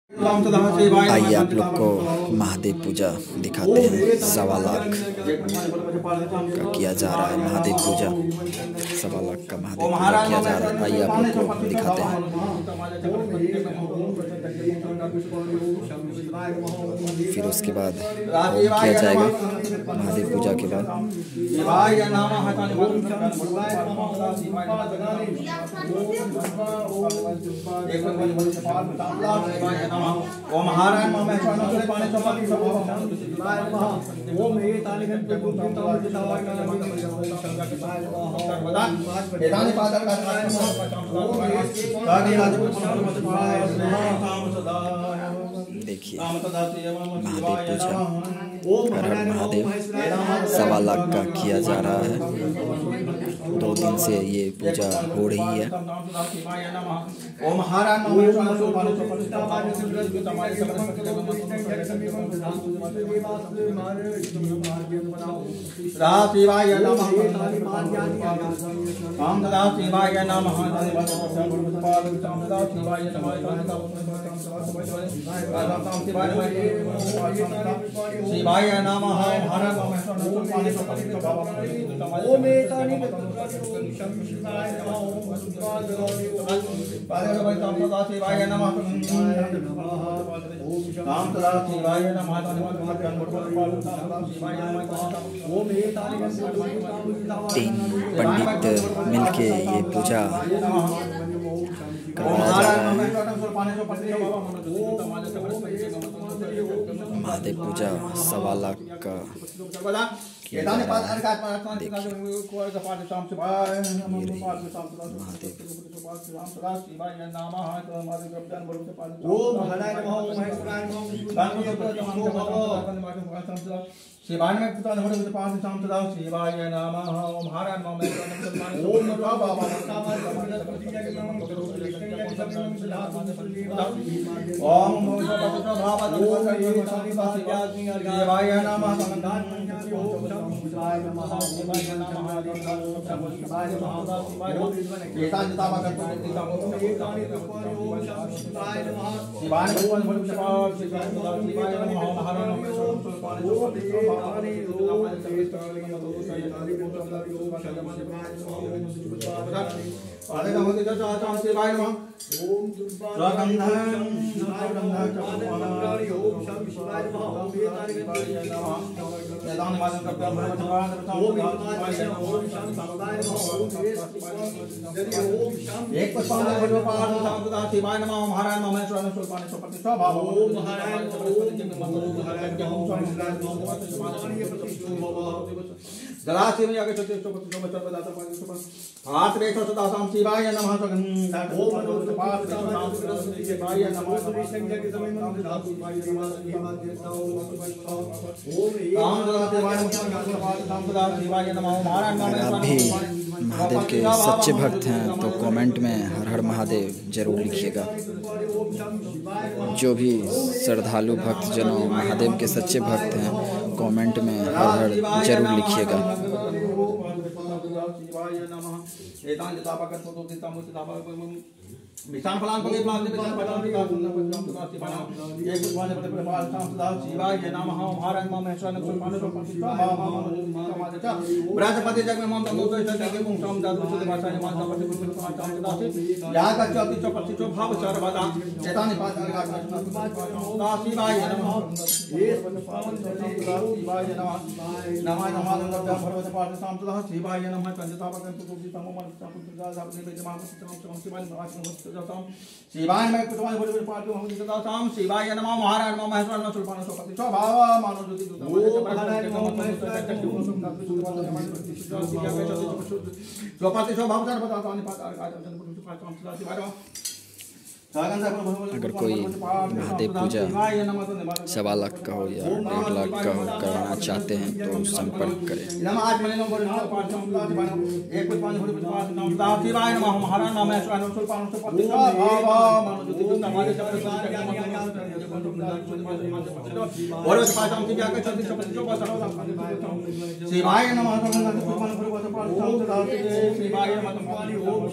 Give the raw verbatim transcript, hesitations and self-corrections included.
आइए आप लोग को महादेव पूजा दिखाते हैं। सवा लाख का किया जा रहा है महादेव पूजा। सवा लाख का महादेव पूजा किया जा रहा है। आइए आप लोग को दिखाते हैं। फिर उसके बाद किया जाएगा महादेव पूजा के बाद। ओम हारायण नमः स्वामी पाने चपाती सब ओम हे ताले घंटे को कीर्तन जितावाय नमः वदान वेदांत पादर का ओम हे तागे आज देखिए महादेव पूजा हर हर महादेव सवा लाख का किया जा रहा है। दो दिन से ये पूजा हो रही है। ओम हारायण नमः स्वामी पाने चपाती शिवाय नमः ओम सदा शिवाय नमः शिवाय नमः हर ओम एतानि शिवाय नमः शिवाय नमः ओम सदा शिवाय नमः तीन पंडित मिलके ये पूजा करवाया जा रहा है। महादेव पूजा सवा लाख का किया जा रहा है। देखिए शिवाय में पिता ने हमारे पास शाम सदा शिवाय नमः ओम हारायण नमः ओम नमः बाबा ओम शिवाय नमः पाले नमः तेज चाचां शिवाय नमः ओम दुर्गागंधां दुर्गागंधां चक्रवाणी ओम शं शिवाय नमः ओम वेदानि नमः वेदानि मादं कप्यां भगवान ओम शिवाय नमः ओम शं शिवाय नमः ओम शं एक पुष्पां भगवान सामदा शिवाय नमः ओम हारायण नमः स्वामी स्वल्पानि स्वपति स्वभाव ओम हारायण ओम हारायण ओम स्वामी जलाशय में आगे चलते चौपति चौपति दाता पानी सुपर हाथ रेखा सदा साम शिवाय नमः ओम मनोज पाप नाम शिवाय नमः संजय के समय में धातु शिवाय नमः ओम राम शिवाय नमः शिवाय नमः महाराज आप भी महादेव के सच्चे भक्त हैं तो कमेंट में हर हर महादेव जरूर लिखिएगा। जो भी श्रद्धालु भक्त जनों महादेव के सच्चे भक्त हैं कमेंट में हर हर जरूर लिखिएगा। मिष्टान फलान पगे फलान के मिष्टान फलान के काट एक भगवान बड़े बड़े पाल शाम सदा शिवाय नमः ओम हारायण नमः स्वामी सुल्पान सुल्पान मामा ब्रजपति जग में मम तंदो तो जग में शाम जादू सुध भाषा ने माता पति पुत्र पाल शाम सदा से या का चौती चौपति चौ भाव चार बदा चेतानि पास काट सदा शिवाय नमः ये पावन शिवाय नमः नमः नमः नमः भगवत पाल शाम सदा शिवाय नमः पंचता भगवत तुलसी तमो मन पुत्र जा अपने बेटे मां शिवाय नमः शिवाय में कुटवाय बड़े बड़े पार्टी हम सदा शाम शिवाय नमः महारायण नमः महेश्वर नमः सुल्पान स्वपति स्वभाव मानो ज्योति दूत महारायण स्वपति स्वभाव चार बताता नि पाद आकाश चंद्र पाद शाम सदा शिवाय अगर कोई महादेव पूजा सवा लाख का हो या डेढ़ लाख का हो करना चाहते हैं तो संपर्क करें। शिवाय नमः।